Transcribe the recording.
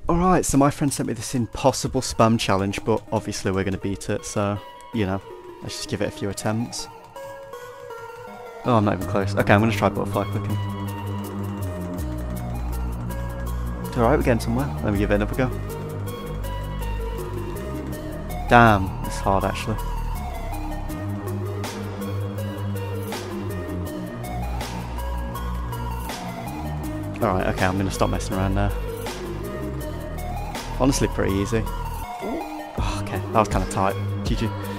Alright, so my friend sent me this impossible spam challenge, but obviously we're going to beat it, so, you know, let's just give it a few attempts. Oh, I'm not even close. Okay, I'm going to try butterfly clicking. Alright, we're getting somewhere. Let me give it another go. Damn, it's hard actually. Alright, okay, I'm going to stop messing around now. Honestly, pretty easy. Oh, okay, that was kind of tight. GG.